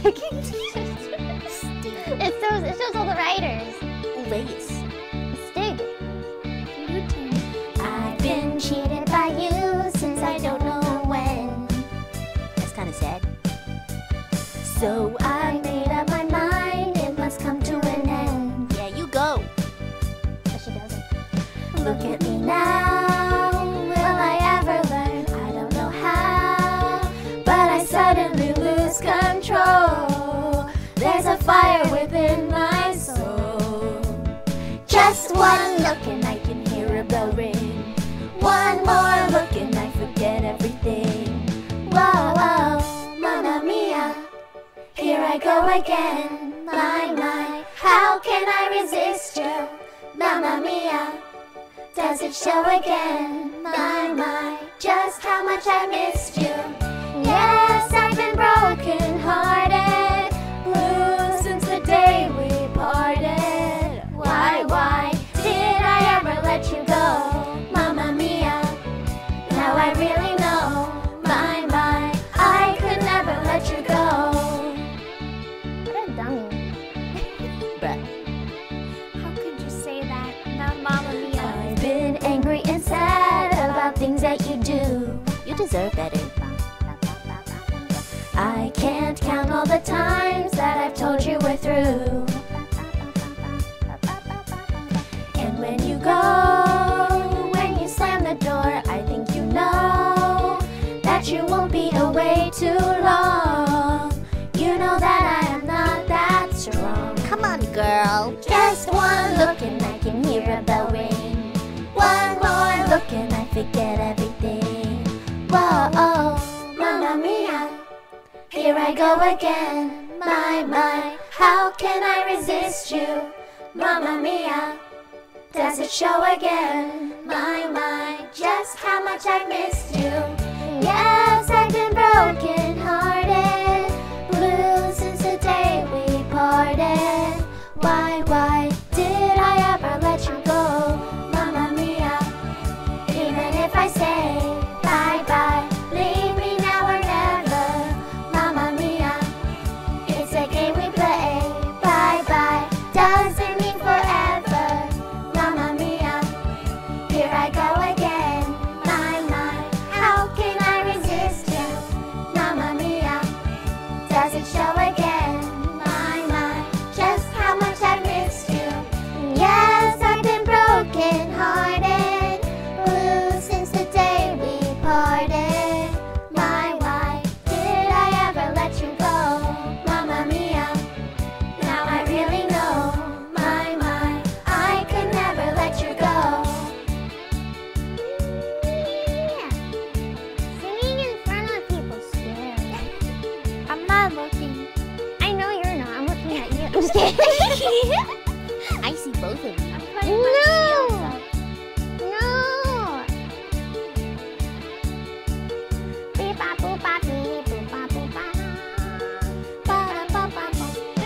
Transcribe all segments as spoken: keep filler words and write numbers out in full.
It shows, it shows all the writers. Race. Stig. I've been cheated by you since I don't know when. That's kind of sad. So I made up my mind, it must come to an end. Yeah, you go. But she doesn't. Look at me now, will I ever learn? I don't know how, but I suddenly lose control. There's a fire within my soul. Just one look and I can hear a bell ring. One more look and I forget everything. Whoa, whoa, mamma mia, here I go again. My, my, how can I resist you? Mamma mia, does it show again? My, my, just how much I missed you. Yes, I've been broken hearted, blue since the day we parted. Why, why did I ever let you go? Mamma mia, now I really know. My, my, I could never let you go. What a dummy. Bruh. How could you say that? Now, Mamma Mia. I've been angry and sad about things that you do. You deserve better. I can't count all the times that I've told you we're through. And when you go, when you slam the door, I think you know that you won't be away too long. You know that I am not that strong. Come on, girl. Just one look and I can hear a bell ring. One more look and I forget everything. Whoa, oh, mamma mia, here I go again. My, my, how can I resist you? Mamma mia, does it show again? My, my, just how much I missed you. Yes, I've been broken hearted, blue since the day we parted. Why, why did I ever let you go? Mamma mia, even if I say bye bye, leave me now or never. Mamma mia, it's a game we play. Bye bye doesn't mean forever. Mamma mia, here I go again. My, my, how can I resist you? Mamma mia, does it show again? My, my, just how much I missed you. Yes, I've been broken hearted, blue since the day we parted. My, why did I ever let you go? Mamma mia, now I really know. My, my, I could never let you go. Yeah. Singing in front of people scary. I'm not looking. I know you're not. I'm looking at you. I'm just kidding. I see both of you. I'm putting my shields up. No. Beep, bop, boop, bop, beep, boop, bop, boop, bop.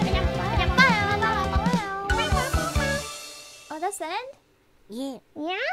Oh, that's the end? Yeah. Yeah?